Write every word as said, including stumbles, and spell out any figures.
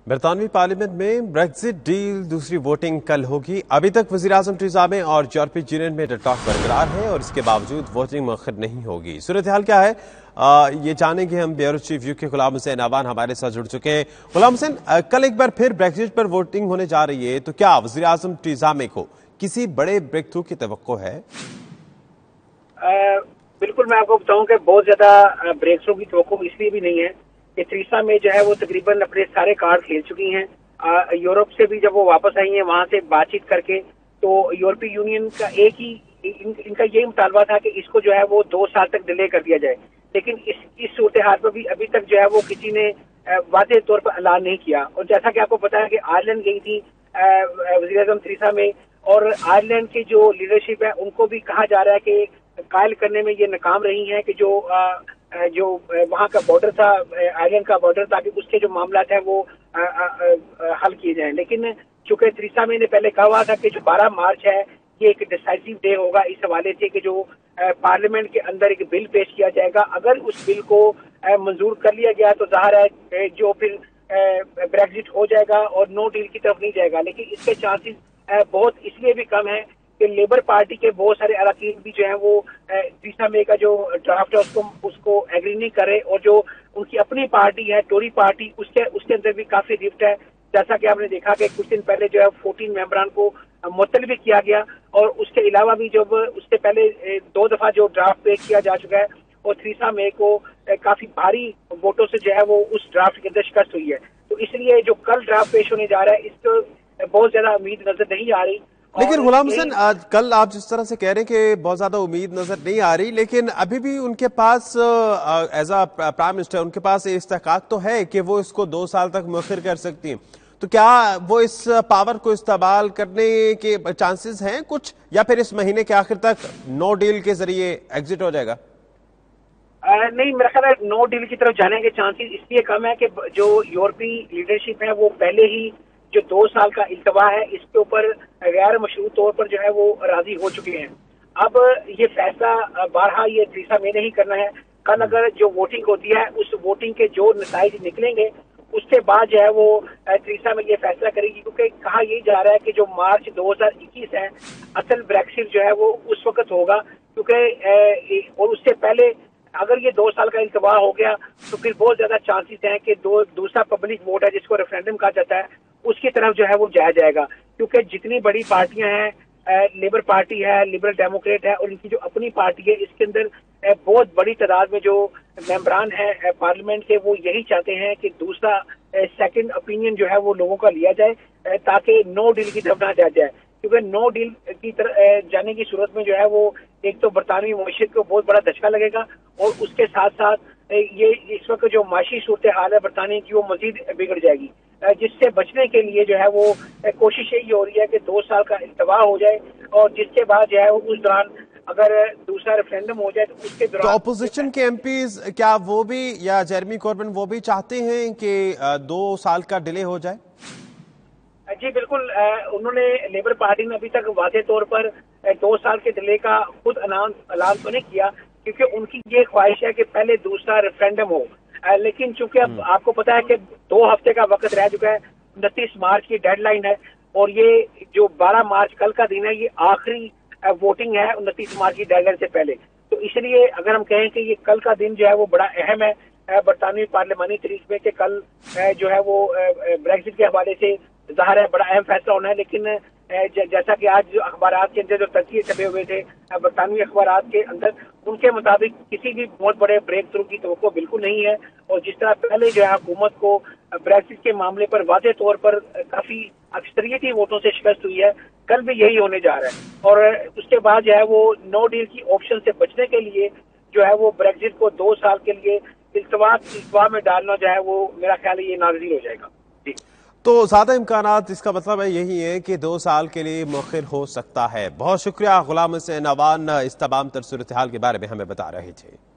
बरतानवी parliament में Brexit deal दूसरी voting कल होगी। अभी तक वज़ीर-ए-आज़म टीज़ा में और यूरोपीय यूनियन में टकराव बरकरार है और इसके बावजूद वोटिंग मुअख्खर नहीं होगी। सूरत हाल क्या है, आ, ये जानेंगे हम। ब्यूरो चीफ यू के गुलाम हुसैन अवान हमारे साथ जुड़ चुके हैं। गुलाम हुसैन, कल एक बार फिर ब्रेक्जिट पर वोटिंग होने जा रही है, तो क्या वज़ीर-ए-आज़म टीज़ा में को किसी बड़े ब्रेक थ्रू की तवक्को है? आ, बिल्कुल, मैं आपको बताऊं कि बहुत ज्यादा ब्रेक थ्रू की तवक्को इसलिए भी नहीं है कि थ्रीसा में जो है वो तकरीबन अपने सारे कार्ड खेल चुकी हैं। यूरोप से भी जब वो वापस आई हैं वहां से बातचीत करके, तो यूरोपीय यूनियन का एक ही इन, इनका यही मुतालबा था कि इसको जो है वो दो साल तक डिले कर दिया जाए। लेकिन इस इस सूरत हाल पर भी अभी तक जो है वो किसी ने वाज़ेह तौर पर ऐलान नहीं किया। और जैसा कि आपको पता है कि आयरलैंड गई थी वज़ीर-ए-आज़म थ्रीसा में, और आयरलैंड की जो लीडरशिप है उनको भी कहा जा रहा है कि कायल करने में ये नाकाम रही हैं कि जो आ, जो वहाँ का बॉर्डर था, आयरलैंड का बॉर्डर, ताकि उसके जो मामला है वो आ, आ, आ, हल किए जाएं। लेकिन चूंकि थ्रीसा में ने पहले कहा हुआ था कि जो बारह मार्च है ये एक डिसाइसिव डे होगा, इस हवाले से कि जो पार्लियामेंट के अंदर एक बिल पेश किया जाएगा। अगर उस बिल को मंजूर कर लिया गया तो जाहिर है जो फिर ब्रेक्जिट हो जाएगा और नो डील की तरफ नहीं जाएगा। लेकिन इसके चांसेस बहुत इसलिए भी कम है कि लेबर पार्टी के बहुत सारे अरकान भी जो है वो थ्रीसा में का जो ड्राफ्ट है उसको उसको एग्री नहीं करे, और जो उनकी अपनी पार्टी है टोरी पार्टी, उसके उसके अंदर भी काफी रिफ्ट है। जैसा कि आपने देखा कि कुछ दिन पहले जो है फोर्टीन मेंबरान को मुअत्तल भी किया गया, और उसके अलावा भी जब उससे पहले दो दफा जो ड्राफ्ट पेश किया जा चुका है, और थ्रीसा में को काफी भारी वोटों से जो है वो उस ड्राफ्ट के अंदर शिकस्त हुई है। तो इसलिए जो कल ड्राफ्ट पेश होने जा रहा है इसको बहुत ज्यादा उम्मीद नजर नहीं आ रही। लेकिन गुलाम हुसैन, कल आप जिस तरह से कह रहे हैं कि बहुत ज्यादा उम्मीद नजर नहीं आ रही, लेकिन अभी भी उनके पास एज अ प्राइम मिनिस्टर उनके पास इस्तेकाक तो है कि वो इसको दो साल तक मुअख्खर कर सकती हैं। तो क्या वो इस पावर को इस्तेमाल करने के चांसेस हैं कुछ, या फिर इस महीने के आखिर तक नो डील के जरिए एग्जिट हो जाएगा? आ, नहीं, मेरा ख्याल है नो डील की तरफ जाने के चांसेस इसलिए कम है कि जो यूरोपीय लीडरशिप है वो पहले ही जो दो साल का इल्तवा है इसके ऊपर गैर मशरूत तौर पर जो है वो राजी हो चुके हैं। अब ये फैसला बारहा ये थ्रीसा में नहीं करना है। कल अगर जो वोटिंग होती है उस वोटिंग के जो नताइज निकलेंगे उसके बाद जो है वो थ्रीसा में ये फैसला करेगी, क्योंकि कहा यही जा रहा है कि जो मार्च दो हजार इक्कीस है असल ब्रेक्सिट जो है वो उस वक्त होगा, क्योंकि और उससे पहले अगर ये दो साल का इल्तवा हो गया तो फिर बहुत ज्यादा चांसेस हैं कि दो दूसरा पब्लिक वोट है जिसको रेफरेंडम कहा जाता है उसकी तरफ जो है वो जाया जाएगा। क्योंकि जितनी बड़ी पार्टियां हैं, लेबर पार्टी है, लिबरल डेमोक्रेट है, और इनकी जो अपनी पार्टी है, इसके अंदर बहुत बड़ी तादाद में जो मेंबरान है पार्लियामेंट के वो यही चाहते हैं कि दूसरा सेकंड ओपिनियन जो है वो लोगों का लिया जाए ताकि नो डील की तरफ ना जाया जाए। क्योंकि नो डील की तरफ जाने की सूरत में जो है वो एक तो बरतानवी मईशत को बहुत बड़ा धचका लगेगा, और उसके साथ साथ ये इस वक्त जो माशी सूरत हाल है बरतानिया की वो मजीद बिगड़ जाएगी, जिससे बचने के लिए जो है वो कोशिश यही हो रही है कि दो साल का इल्तवा हो जाए, और जिसके बाद जो है उस दौरान अगर दूसरा रेफरेंडम हो जाए तो उसके दौरान तो ऑपोजिशन के एमपीज क्या वो भी, या जेरेमी कॉर्बिन वो भी चाहते हैं कि दो साल का डिले हो जाए? जी बिल्कुल, उन्होंने लेबर पार्टी ने अभी तक वाज़ेह तौर पर दो साल के डिले का खुद ऐलान ऐलान तो नहीं किया, क्योंकि उनकी ये ख्वाहिश है कि पहले दूसरा रेफरेंडम हो। लेकिन चूंकि अब आपको पता है कि दो हफ्ते का वक्त रह चुका है, उनतीस मार्च की डेडलाइन है, और ये जो बारह मार्च कल का दिन है ये आखिरी वोटिंग है उनतीस मार्च की डेडलाइन से पहले। तो इसलिए अगर हम कहें कि ये कल का दिन जो है वो बड़ा अहम है बरतानवी पार्लियामानी तारीख में, कि कल जो है वो ब्रेक्जिट के हवाले से जाहिर है बड़ा अहम फैसला होना है। लेकिन जैसा कि आज अखबार के अंदर जो तस्वीर छपे हुए थे बरतानवी अखबार के अंदर, उनके मुताबिक किसी भी बहुत बड़े ब्रेक थ्रू की तवक्को बिल्कुल नहीं है। और जिस तरह पहले जो है हुकूमत को ब्रेक्जिट के मामले पर वाज़ेह तौर पर काफी अक्सरियती वोटों से शिकस्त हुई है, कल भी यही होने जा रहा है। और उसके बाद जो है वो नो डील की ऑप्शन से बचने के लिए जो है वो ब्रेक्जिट को दो साल के लिए इल्तवा इल्तवा में डालना जो है वो मेरा ख्याल है ये नाज़िल हो जाएगा। जी, तो ज्यादा इम्कानात, इसका मतलब है यही है कि दो साल के लिए मुअख्खर हो सकता है। बहुत शुक्रिया गुलाम हुसैन अवान, इस तमाम तर सूरत हाल के बारे में हमें बता रहे थे।